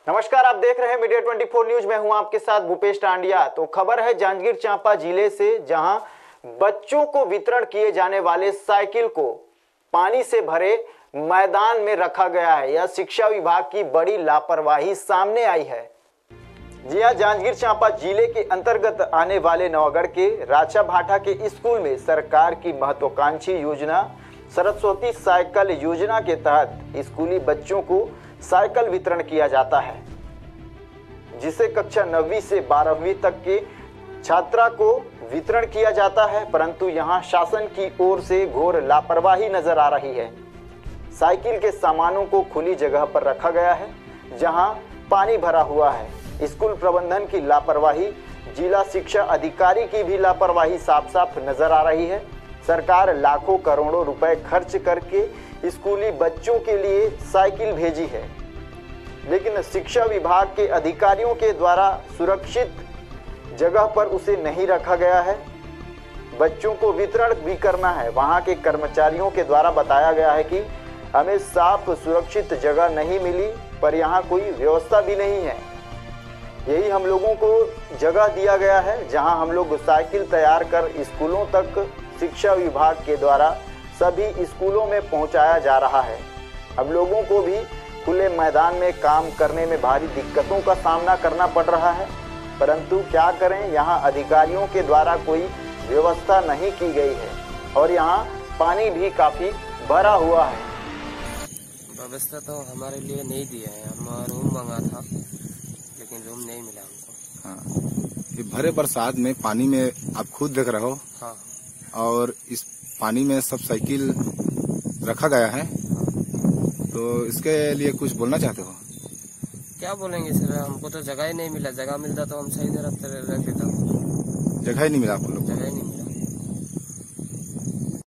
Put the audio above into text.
नमस्कार, आप देख रहे हैं मीडिया 24 न्यूज। मैं हूं आपके साथ भूपेश टांडिया। तो खबर है जांजगीर चांपा जिले से, जहां बच्चों को वितरण किए जाने वाले साइकिल को पानी से भरे मैदान में रखा गया है। यह शिक्षा विभाग की बड़ी लापरवाही सामने आई है। जी हां, जांजगीर चांपा जिले के अंतर्गत आने वाले नवागढ़ के राचा भाटा के स्कूल में सरकार की महत्वाकांक्षी योजना सरस्वती साइकिल योजना के तहत स्कूली बच्चों को साइकिल वितरण किया जाता है, जिसे कक्षा 9वीं से 12वीं तक के छात्रा को वितरण किया जाता है। परंतु यहां शासन की ओर से घोर लापरवाही नजर आ रही है। साइकिल के सामानों को खुली जगह पर रखा गया है, जहां पानी भरा हुआ है। स्कूल प्रबंधन की लापरवाही, जिला शिक्षा अधिकारी की भी लापरवाही साफ साफ नजर आ रही है। सरकार लाखों करोड़ों रुपए खर्च करके स्कूली बच्चों के लिए साइकिल भेजी है, लेकिन शिक्षा विभाग के अधिकारियों के द्वारा सुरक्षित जगह पर उसे नहीं रखा गया है। बच्चों को वितरण भी करना है। वहां के कर्मचारियों के द्वारा बताया गया है कि हमें साफ सुरक्षित जगह नहीं मिली, पर यहाँ कोई व्यवस्था भी नहीं है। यही हम लोगों को जगह दिया गया है, जहां हम लोग साइकिल तैयार कर स्कूलों तक शिक्षा विभाग के द्वारा सभी स्कूलों में पहुंचाया जा रहा है। हम लोगों को भी खुले मैदान में काम करने में भारी दिक्कतों का सामना करना पड़ रहा है, परंतु क्या करें, यहाँ अधिकारियों के द्वारा कोई व्यवस्था नहीं की गई है और यहाँ पानी भी काफी भरा हुआ है। व्यवस्था तो हमारे लिए नहीं दिया है। हम रूम मांगा था, लेकिन रूम नहीं मिला हमको। हाँ, ये भरे बरसात में पानी में आप खुद देख रहे हो। हाँ। और इस पानी में सब साइकिल रखा गया है, तो इसके लिए कुछ बोलना चाहते हो? क्या बोलेंगे सर, हमको तो जगह ही नहीं मिला। जगह मिलता तो हम सही तरह रख देता। जगह ही नहीं मिला आप लोग? जगह ही नहीं मिला।